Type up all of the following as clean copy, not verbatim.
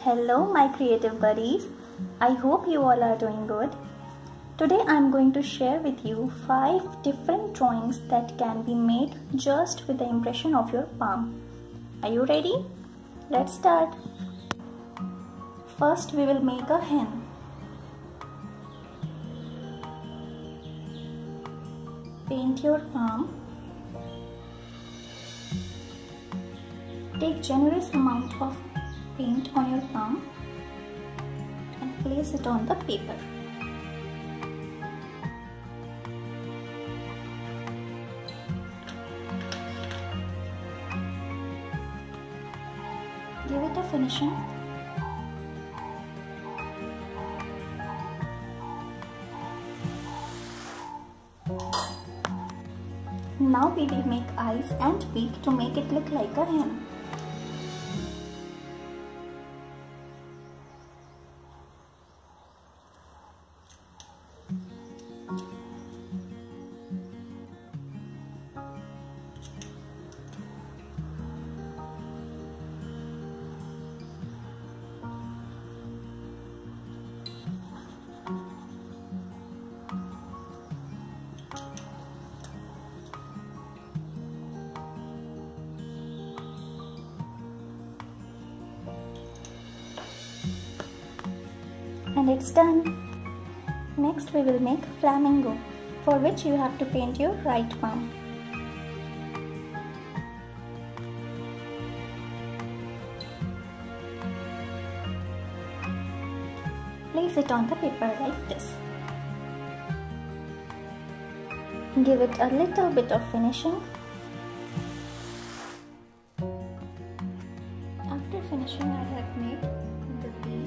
Hello my creative buddies, I hope you all are doing good. Today I am going to share with you 5 different drawings that can be made just with the impression of your palm. Are you ready? Let's start. First we will make a hen. Paint your palm. Take generous amount of paint on your palm and place it on the paper. Give it a finishing. Now we will make eyes and beak to make it look like a hen. And it's done. Next we will make Flamingo, for which you have to paint your right palm. Place it on the paper like this. Give it a little bit of finishing. After finishing, I have made the beak,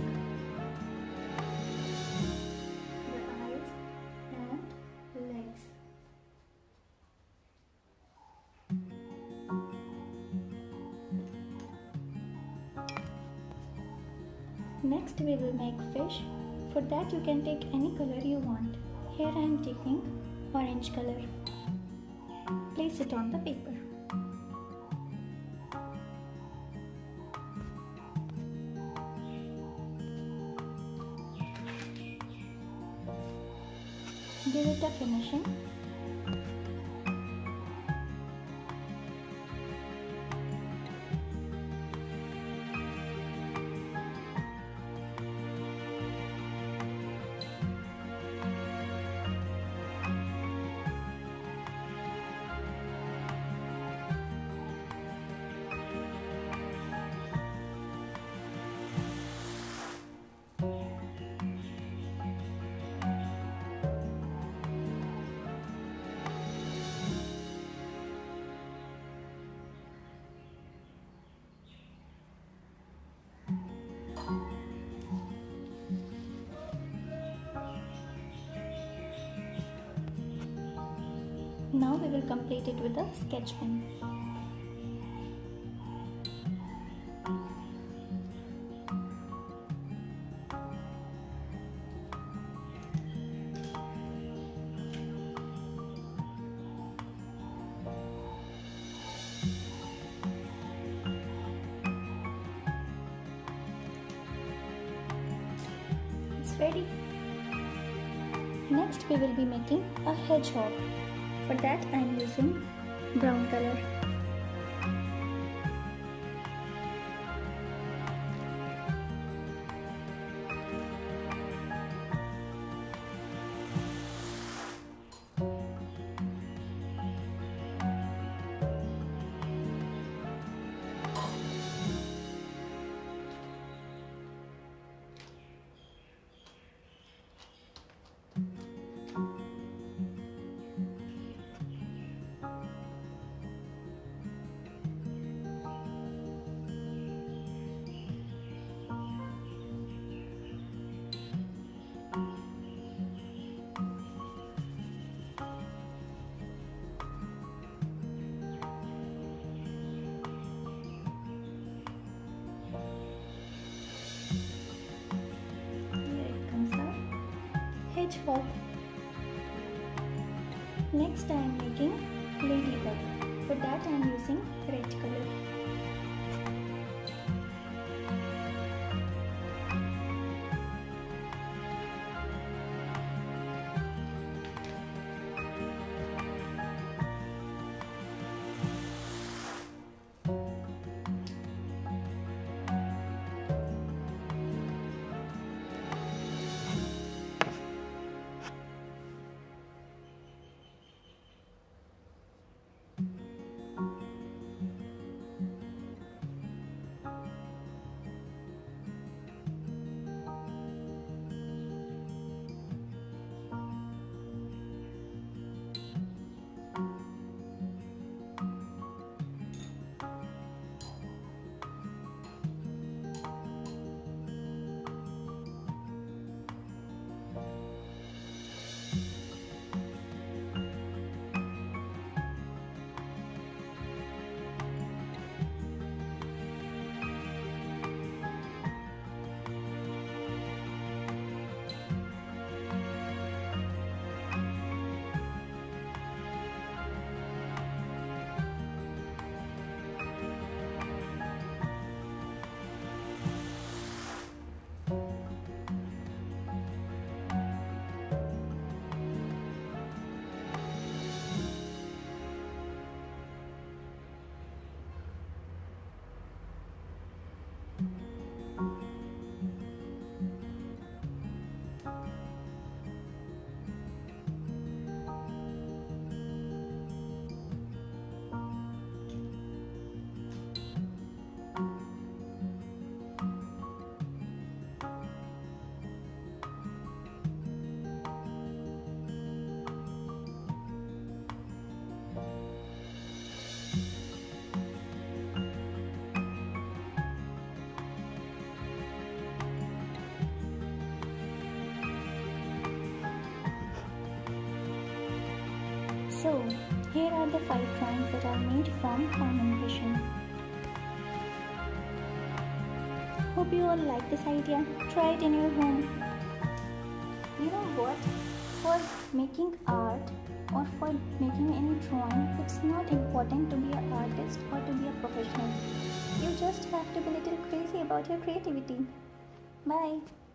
the eyes and legs. Next we will make fish. For that you can take any color you want. Here I am taking orange color. Place it on the paper. Give it a finishing. Now we will complete it with a sketch pen. It's ready. Next we will be making a hedgehog. For that I am using brown color. Hedgehog. Next I am making Ladybug. For that I am using red color. So, here are the 5 drawings that are made from palm impression. Hope you all like this idea. Try it in your home. You know what? For making art or for making any drawing, it's not important to be an artist or to be a professional. You just have to be a little crazy about your creativity. Bye.